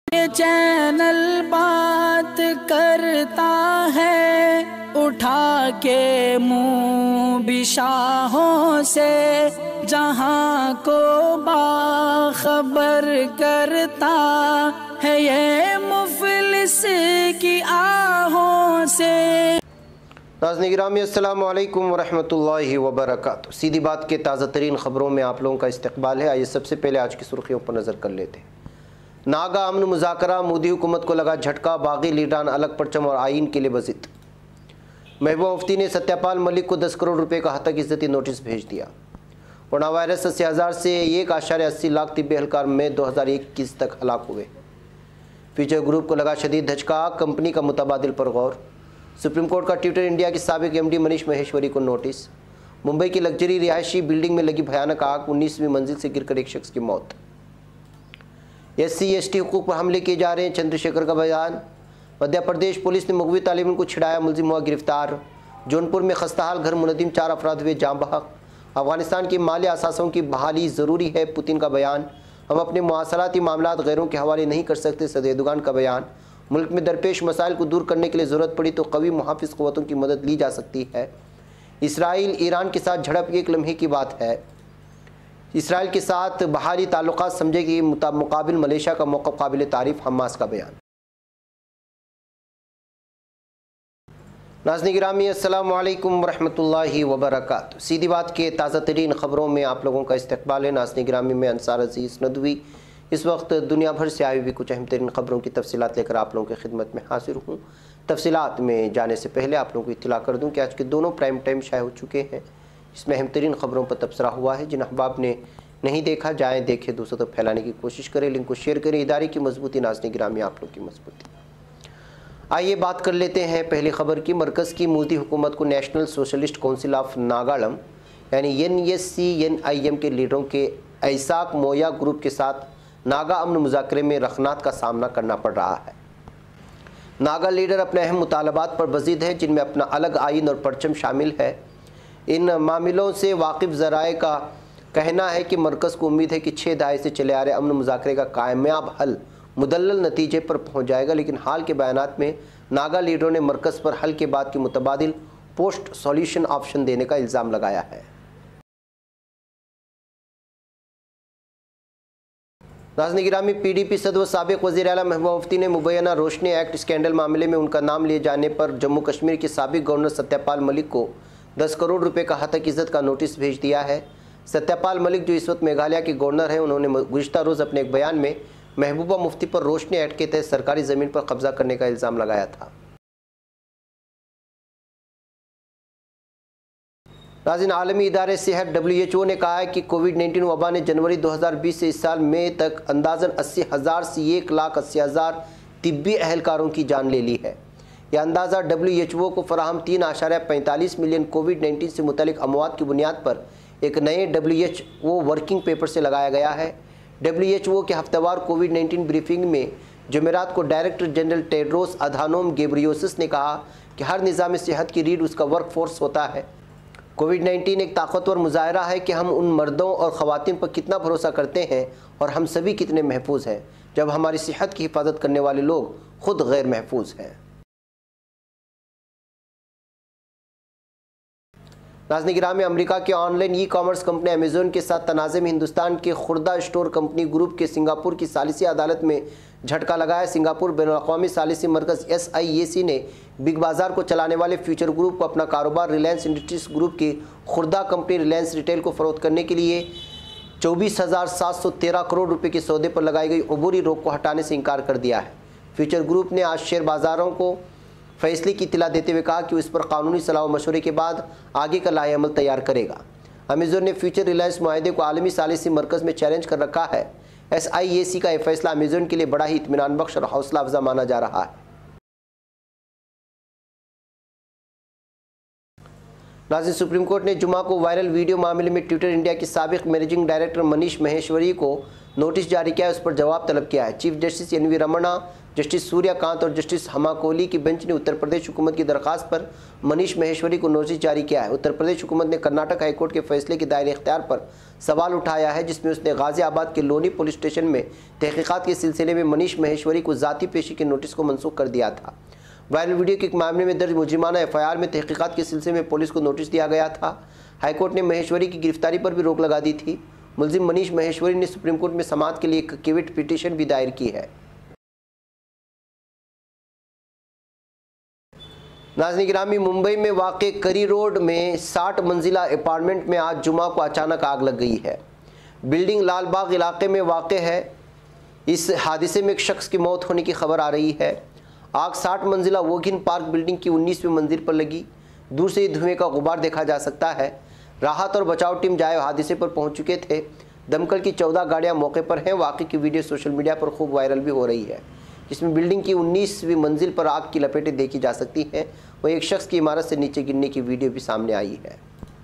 ये चैनल बात करता है, उठा के मुंह बिशाहों से, जहां को बाखबर करता है ये मुफलिस की आहों से। नाज़रीन गिरामी अस्सलामु अलैकुम वरहमतुल्लाहि वबरकातुहू। सीधी बात के ताज़ा तरीन ख़बरों में आप लोगों का इस्तकबाल है। आइए सबसे पहले आज की सुर्खियों पर नज़र कर लेते हैं। नागा अमन मुज़ाकरा, मोदी हुकूमत को लगा झटका, बागी लीडरान अलग परचम और आइन के लिए बज़िद। महबूबा मुफ्ती ने सत्यपाल मलिक को 10 करोड़ रुपए का हतक इज़्ज़ती नोटिस भेज दिया। कोरोना वायरस 80,000 से 1.80 लाख तिब्बी एहलकार में 2021 तक हलाक हुए। फ्यूचर ग्रुप को लगा शदीद धचका, कंपनी का मुतबादिल पर गौर। सुप्रीम कोर्ट का ट्विटर इंडिया के साबिक एमडी मनीष महेश्वरी को नोटिस। मुंबई की लग्जरी रिहायशी बिल्डिंग में लगी भयानक आग, 19वीं मंजिल से गिरकर एक शख्स की मौत। SC/ST हुकूक पर हमले किए जा रहे हैं, चंद्रशेखर का बयान। मध्य प्रदेश पुलिस ने मुगवी तालिबान को छिड़ाया, मुलजिम हुआ गिरफ्तार। जौनपुर में खस्ताहाल घर मुनदिम, 4 अफराद हुए जाँ बहक। अफगानिस्तान की माली असासों की बहाली ज़रूरी है, पुतिन का बयान। हम अपने मुआसराती मामलात गैरों के हवाले नहीं कर सकते, सदर एर्दोगान का बयान। मुल्क में दरपेश मसाइल को दूर करने के लिए ज़रूरत पड़ी तो कवी मुहाफ़िज़ क़ुव्वतों की मदद ली जा सकती है। इसराइल ईरान के साथ झड़प एक लम्हे की बात है। इसराइल के साथ बहाली ताल्लुक़ात समझे कि मुकाबिल मलेशिया का मौक़िफ़ काबिल तारीफ़, हमास का बयान। नाज़रीन गिरामी अस्सलामु अलैकुम वरहमतुल्लाहि वबरकातुहू। सीधी बात के ताज़ा तरीन ख़बरों में आप लोगों का इस्तकबाल है। नाज़रीन गिरामी में अंसार अज़ीज़ नदवी इस वक्त दुनिया भर से आई हुई कुछ अहम तरीन ख़बरों की तफसीलात लेकर आप लोगों की खिदमत में हाजिर हूँ। तफसीलात में जाने से पहले आप लोगों को इत्तला कर दूँ कि आज के दोनों प्राइम टाइम शाये हो चुके हैं। इसमें अहम तरीन ख़बरों पर तबसरा हुआ है। जिन अहबाब ने नहीं देखा, जाएँ देखें, दूसरों तक फैलाने की कोशिश करें, लिंक को शेयर करें। इदारे की मजबूती, नाज़रीन गिरामी आप लोग की मजबूती। आइए बात कर लेते हैं पहली खबर की। मरकज़ की मोदी हुकूमत को National Socialist Council of Nagalim यानी NSCNIM के लीडरों के ऐसाक मोया ग्रुप के साथ नागा अमन मुज़ाकरे में रखनात का सामना करना पड़ रहा है। नागा लीडर अपने अहम मुतालबात पर बज़ीद हैं, जिनमें अपना अलग आइन और परचम शामिल है। इन मामलों से वाकिफ़ ज़राए का कहना है कि मरकज़ को उम्मीद है कि 6 दहाई से चले आ रहे अमन मुज़ाकरे का कामयाब हल मुदल्लल नतीजे पर पहुँच जाएगा। लेकिन हाल के बयानात में नागा लीडरों ने मरकज़ पर हल के बाद की मुतबादिल पोस्ट सॉल्यूशन ऑप्शन देने का इल्ज़ाम लगाया है। नाज़रीन गिरामी, PDP सदर व साबिक़ वज़ीर आला महबूबा मुफ्ती ने मुबैना रोशनी एक्ट स्कैंडल मामले में उनका नाम लिए जाने पर जम्मू कश्मीर के साबिक़ गवर्नर सत्यपाल मलिक को 10 करोड़ रुपए का हतक इज़्ज़त का नोटिस भेज दिया है। सत्यपाल मलिक, जो इस वक्त मेघालय के गवर्नर हैं, उन्होंने गुज़िश्ता रोज़ अपने एक बयान में महबूबा मुफ्ती पर रोशनी एक्ट के तहत सरकारी ज़मीन पर कब्जा करने का इल्ज़ाम लगाया था। नाज़रीन, आलमी इदारे सेहत WHO ने कहा है कि कोविड-19 वबा ने जनवरी 2020 से इस साल मई तक अंदाज़न 80,000 से 1,80,000 तिब्बी एहलकारों की जान ले ली है। यह अंदाज़ा WHO को फराहम 3.45 मिलियन कोविड-19 से मुतल्लिक़ अमवात की बुनियाद पर एक नए WHO वर्किंग पेपर से लगाया गया है। WHO के हफ्तेवार कोविड-19 ब्रीफिंग में जुमेरात को director general Tedros Adhanom Ghebreyesus ने कहा कि हर निज़ाम सेहत की रीढ़ उसका वर्क फोर्स होता है। कोविड-19 एक ताकतवर मुजाहरा है कि हम उन मर्दों और ख़वातीन पर कितना भरोसा करते हैं और हम सभी कितने महफूज हैं, जब हमारी सेहत की हिफाजत करने वाले लोग खुद गैर महफूज हैं। नाज़रीन गिरामी, अमेरिका के ऑनलाइन ई-कॉमर्स कंपनी अमेज़न के साथ तनाज़े में हिंदुस्तान के खुर्दा स्टोर कंपनी ग्रुप के सिंगापुर की सालिसी अदालत में झटका लगाया। सिंगापुर बैनुल-अक़वामी सालिसी मरकज़ SIAC ने बिग बाज़ार को चलाने वाले फ्यूचर ग्रुप को अपना कारोबार रिलायंस इंडस्ट्रीज ग्रुप की खुर्दा कंपनी रिलायंस रिटेल को फ़रोख्त करने के लिए 24,713 करोड़ रुपये के सौदे पर लगाई गई अबूरी रोक को हटाने से इनकार कर दिया है। फ्यूचर ग्रुप ने आज शेयर बाज़ारों को फैसले की इत्तला देते हुए कहा कि वो इस पर कानूनी सलाह व मशवरे के बाद आगे का लाएअमल तैयार करेगा। अमेज़न ने फ्यूचर रिलायंस मुआहदे को आलमी सालिसी मरकज़ में चैलेंज कर रखा है। SIAC का यह फैसला अमेज़न के लिए बड़ा ही इत्मीनान बख्श और हौसला अफजा माना जा रहा है। नाज़रीन, सुप्रीम कोर्ट ने जुमा को वायरल वीडियो मामले में ट्विटर इंडिया के साबिक़ मैनेजिंग डायरेक्टर मनीष महेश्वरी को नोटिस जारी किया है, उस पर जवाब तलब किया है। Chief justice NV Ramana, justice Suryakant और जस्टिस हमा कोहली की बेंच ने उत्तर प्रदेश हुकूमत की दरखास्त पर मनीष महेश्वरी को नोटिस जारी किया है। उत्तर प्रदेश हुकूमत ने कर्नाटक हाईकोर्ट के फैसले के दायरे इख्तियार पर सवाल उठाया है, जिसमें उसने गाजियाबाद के लोनी पुलिस स्टेशन में तहकीकात के सिलसिले में मनीष महेश्वरी को जाती पेशी के नोटिस को मनसूख कर दिया था। वायरल वीडियो के एक मामले में दर्ज मुजरिमाना एफआईआर में तहकीकात के सिलसिले में पुलिस को नोटिस दिया गया था। हाईकोर्ट ने महेश्वरी की गिरफ्तारी पर भी रोक लगा दी थी। मुलजिम मनीष महेश्वरी ने सुप्रीम कोर्ट में समाअत के लिए एक कैविट पिटीशन भी दायर की है। नाज़रीन गिरामी, मुंबई में वाक़े करी रोड में 60 मंजिला अपार्टमेंट में आज जुमा को अचानक आग लग गई है। बिल्डिंग लालबाग इलाके में वाक़े है। इस हादसे में एक शख्स की मौत होने की खबर आ रही है। आग 60 मंजिला वोगिन पार्क बिल्डिंग की 19वीं मंजिल पर लगी। दूर से धुएं का गुबार देखा जा सकता है। राहत और बचाव टीम जाए हादसे पर पहुंच चुके थे। दमकल की 14 गाड़ियां मौके पर हैं। वाक़े की वीडियो सोशल मीडिया पर खूब वायरल भी हो रही है, जिसमें बिल्डिंग की 19वीं मंजिल पर आग की लपेटें देखी जा सकती हैं। वहीं एक शख्स की इमारत से नीचे गिरने की वीडियो भी सामने आई है।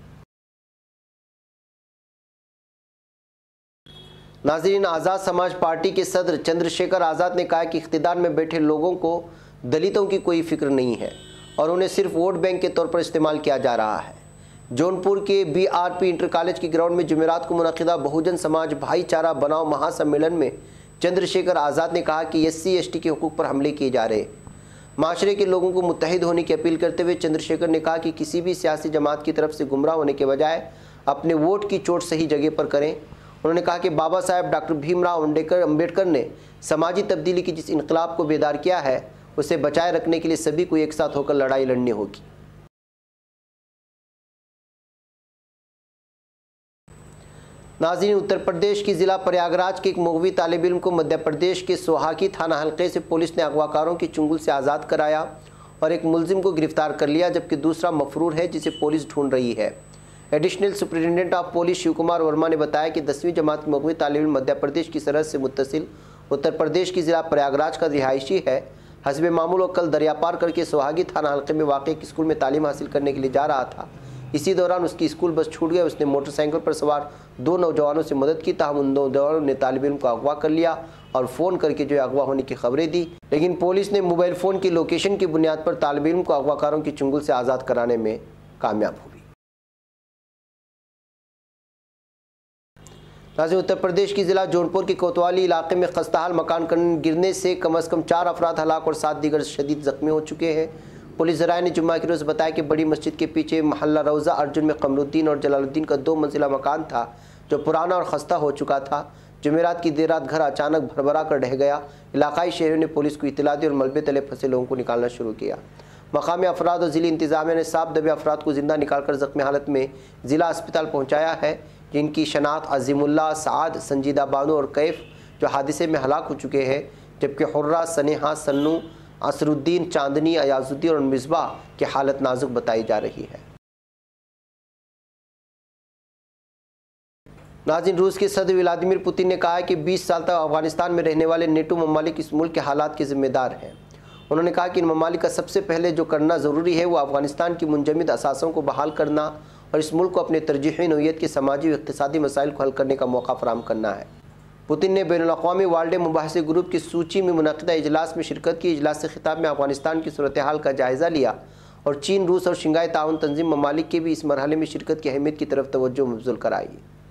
नाज़रीन, आज़ाद समाज पार्टी के सदर चंद्रशेखर आज़ाद ने कहा कि इख्तिदार में बैठे लोगों को दलितों की कोई फिक्र नहीं है और उन्हें सिर्फ वोट बैंक के तौर पर इस्तेमाल किया जा रहा है। जौनपुर के बीआरपी इंटर कॉलेज के ग्राउंड में जुमेरात को मुनक़िदा बहुजन समाज भाईचारा बनाओ महासम्मेलन में चंद्रशेखर आज़ाद ने कहा कि SC/ST के हुकूक पर हमले किए जा रहे। माशरे के लोगों को मुत्तहिद होने की अपील करते हुए चंद्रशेखर ने कहा कि किसी भी सियासी जमात की तरफ से गुमराह होने के बजाय अपने वोट की चोट सही जगह पर करें। उन्होंने कहा कि बाबा साहेब डॉक्टर भीमराव अम्बेडकर ने समाजी तब्दीली की जिस इनकलाब को बेदार किया है, उसे बचाए रखने के लिए सभी को एक साथ होकर लड़ाई लड़नी होगी। नाज़रीन, उत्तर प्रदेश की ज़िला प्रयागराज के एक मगवी तालिब इल्म को मध्य प्रदेश के सोहागी थाना हल्के से पुलिस ने अगवाकारों की चुंगल से आज़ाद कराया और एक मुलजिम को गिरफ्तार कर लिया, जबकि दूसरा मफरूर है जिसे पुलिस ढूंढ रही है। Additional superintendent of police Shiv Kumar Verma ने बताया कि 10वीं जमात मगवी तालिब इल्म मध्य प्रदेश की सरहद से मुत्तसिल उत्तर प्रदेश की ज़िला प्रयागराज का रिहायशी है। हस्बे मामूल वो कल दरिया पार करके सोहागी थाना हल्के में वाक़ एक स्कूल में तालीम हासिल करने के लिए जा रहा था। इसी दौरान उसकी स्कूल बस छूट गई। उसने मोटरसाइकिल पर सवार 2 नौजवानों से मदद की, ताहम उन नौजवानों ने तालिब इल्म को अगवा कर लिया और फ़ोन करके जो अगवा होने की खबरें दी, लेकिन पुलिस ने मोबाइल फ़ोन की लोकेशन की बुनियाद पर तालिब इल्म को अगवाकारों की चुंगल से आज़ाद कराने में कामयाब हुई। नाज़रीन, उत्तर प्रदेश की ज़िला जौनपुर के कोतवाली इलाके में खस्ताहाल मकान गिरने से कम अज़ कम 4 अफराद हलाक और 7 दीगर शदीद ज़ख्मी हो चुके हैं। पुलिस ज़राए ने जुम्मा के रोज़ बताया कि बड़ी मस्जिद के पीछे महल्ला रौज़ा अर्जुन में कमरुद्दीन और जलालुद्दीन का 2 मंजिला मकान था, जो पुराना और खस्ता हो चुका था। जुमेरात की देर रात घर अचानक भरभरा कर ढह गया। इलाकाई शहरियों ने पुलिस को इत्तला दी और मलबे तले फंसे लोगों को निकालना शुरू किया। मकामी अफराद और ज़िली इंतज़ामिया ने सांप दबे अफराद को जिंदा निकालकर ज़ख्मी हालत में ज़िला अस्पताल पहुँचाया है, जिनकी शनाख्त अज़ीमुल्लाह, साद, संजीदा बानो और कैफ जो हादसे में हलाक हो चुके हैं, जबकि हुर्रा, सनेहा, सन्नू, असरुद्दीन, चांदनी, अयाजुद्दीन और मिसबाह की हालत नाजुक बताई जा रही है। नाज़रीन, रूस के सदर व्लादिमीर पुतिन ने कहा है कि 20 साल तक अफगानिस्तान में रहने वाले नेटो ममालिक इस मुल्क के हालात के जिम्मेदार हैं। उन्होंने कहा कि इन ममालिक का सबसे पहले जो करना ज़रूरी है वो अफगानिस्तान की मुंजमद असासों को बहाल करना और इस मुल्क को अपने तरजीही नौइयत के समाजी व इक़्तिसादी मसाइल को हल करने का मौका फराहम करना है। पुतिन ने बैनुल-अक़वामी वाल्डे मुबाहिसे ग्रुप की सूची में मुनक़िदा इजलास में शिरकत की। इजलास से खिताब में अफगानिस्तान की सूरत हाल का जायज़ा लिया और चीन, रूस और शंघाई ताउन तंजीम ममालिक के भी इस मरहले में शिरकत की अहमियत की तरफ तवज्जो मबज़ूल कराई।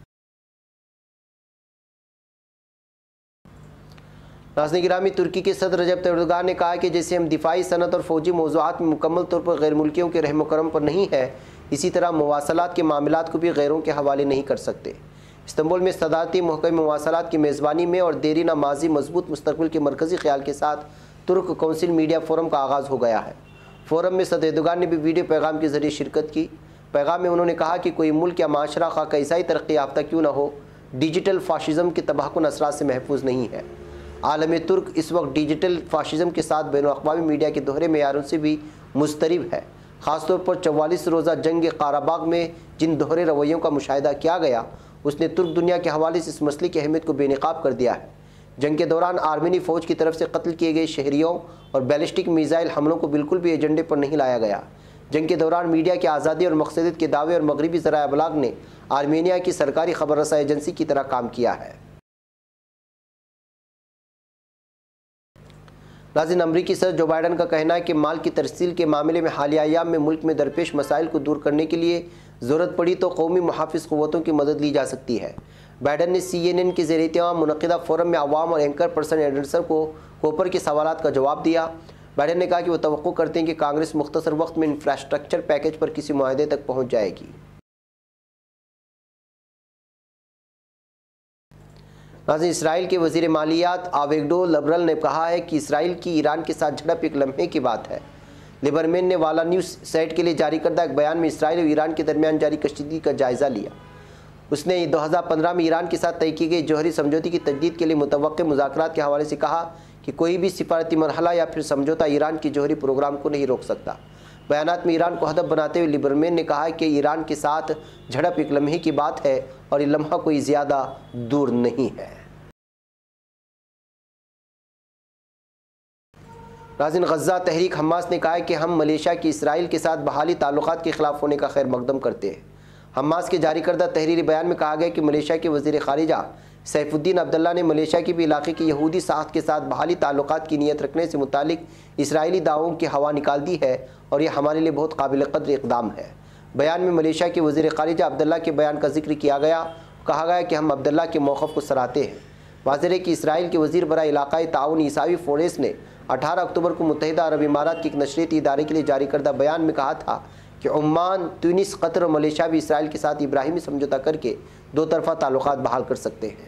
नाज़रीन गिरामी, तुर्की के सदर रजब तय्यिप एर्दोगान ने कहा कि जैसे हम दिफाई सनत और फ़ौजी मौज़ूआत में मुकम्मल तौर पर गैर मुल्कियों के रहम करम पर नहीं है, इसी तरह मवासलात के मामलात को भी गैरों के हवाले नहीं कर सकते। इस्तांबुल में सदारती महकमे मवासलात की मेज़बानी में और देरीना माजी मजबूत मुस्तकबिल के मरकज़ी ख्याल के साथ तुर्क कौंसिल मीडिया फोरम का आगाज़ हो गया है। फोरम में सदर एर्दोगान ने भी वीडियो पैगाम के ज़रिए शिरकत की। पैगाम में उन्होंने कहा कि कोई मुल्क या माशरा खा कैसा ही तरक्की याफ्ता क्यों न हो, डिजिटल फ़ाशिज़म के तबाहकुन असरात से महफूज नहीं है। आलम तुर्क इस वक्त डिजिटल फ़ाशिज़म के साथ बैनुल-अक़वामी मीडिया के दोहरे मेयारों से भी मुस्तरिब है। ख़ासतौर पर 44 रोज़ा जंग क़राबाग में जिन दोहरे रवैयों का मुशाहिदा किया गया, उसने तुर्क दुनिया के हवाले से इस मसले की अहमियत को बेनकाब कर दिया है। जंग के दौरान आर्मेनी फ़ौज की तरफ से कत्ल किए गए शहरियों और बैलिस्टिक मिसाइल हमलों को बिल्कुल भी एजेंडे पर नहीं लाया गया। जंग के दौरान मीडिया की आज़ादी और मकसदियत के दावे और मगरबी ज़राए अबलाग ने आर्मेनिया की सरकारी खबर रसाई एजेंसी की तरह काम किया है। नाज़रीन, अमरीकी सदर जो बाइडन का कहना है कि माल की तरसील के मामले में हालिया अय्याम में मुल्क में दरपेश मसाइल को दूर करने के लिए ज़रूरत पड़ी तो कौमी मुहाफ़िज़ क़ुव्वतों की मदद ली जा सकती है। बाइडन ने CNN के ज़ेर-ए-एहतमाम मुनक़िदा फ़ोरम में अवाम और एंकर पर्सन एंडरसन को कोपर के सवालात का जवाब दिया। बाइडन ने कहा कि वो तवक्को करते हैं कि कांग्रेस मुख्तसर वक्त में इंफ्रास्ट्रक्चर पैकेज पर किसी मुआहदे तक पहुँच जाएगी। नाज़रीन, इसराइल के वज़ीर मालियात आवेगडो लिबरल ने कहा है कि इसराइल की ईरान के साथ झड़प एक लम्हे की बात है। लिबरमैन ने वाला न्यूज़ साइट के लिए जारी करदा एक बयान में इसराइल और ईरान के दरमियान जारी कशीदगी का जायज़ा लिया। उसने 2015 में ईरान के साथ तय की गई जौहरी समझौते की तजदीद के लिए मुतवक्किल मुज़ाकरात के हवाले से कहा कि कोई भी सिफारती मरहला या फिर समझौता ईरान के जौहरी प्रोग्राम को नहीं रोक सकता। बयानात में ईरान को हदफ बनाते हुए लिबरमैन ने कहा कि ईरान के साथ झड़प एक लम्हे की बात है और ये लम्हा कोई ज़्यादा दूर नहीं है। नाज़रीन, गज़ा तहरीक हमास ने कहा है कि हम मलेशिया की इसराइल के साथ बहाली ताल्लुकात के खिलाफ होने का खैर मकदम करते हैं। हमास के जारी करदा तहरीरी बयान में कहा गया कि मलेशिया के वज़ीर ख़ारिजा सैफुद्दीन अब्दुल्ला ने मलेशिया के भी इलाके की यहूदी साख्त के साथ बहाली ताल्लुकात की नीयत रखने से मुतालिक इसराइली दावों की हवा निकाल दी है और यह हमारे लिए बहुत काबिल क़द्र इक़दाम है। बयान में मलेशिया के वज़ीर ख़ारिजा अब्दुल्ला के बयान का जिक्र किया गया। कहा गया कि हम अब्दुल्ला के मौक़िफ़ को सराहते हैं। वाज़ेह है कि इसराइल के वज़ीर बराए इलाक़ाई ताउन ईसावी फोरेस ने 18 अक्टूबर को मुत्तहिदा अरब इमारात के एक नशरियाती इदारे के लिए जारी करदा बयान में कहा था कि ओमान, तुनिस, कतर और मलेशिया भी इसराइल के साथ इब्राहिमी समझौता करके दो तरफ़ा ताल्लुकात बहाल कर सकते हैं।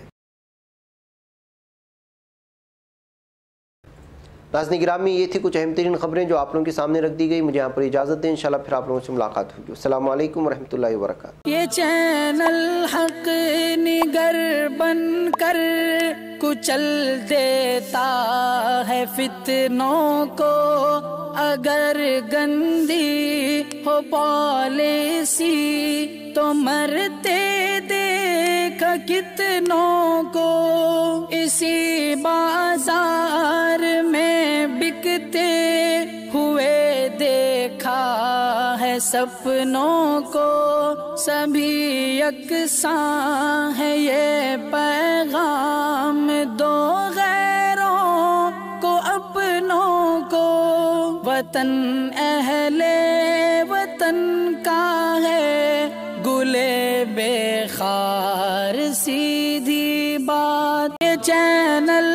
नाज़रीन गिरामी, ये थी कुछ अहम तरीन खबरें जो आप लोगों के सामने रख दी गई। मुझे यहाँ पर इजाज़त दें। इंशाल्लाह फिर आप लोगों से मुलाकात होगी। अस्सलामु अलैकुम रहमतुल्लाहि व बरकातुहू। ये चैनल हक निगर बन कर कुचल देता है फितनों को, अगर गंदी हो पॉलिसी तो मरते देख कितनों को। इसी बाजार में बिकते हुए देखा है सपनों को, सभी यकसां है ये पैगाम दो गैरों को अपनों को। वतन अहले वतन का है गुले बेखार, सीधी बात। ये चैनल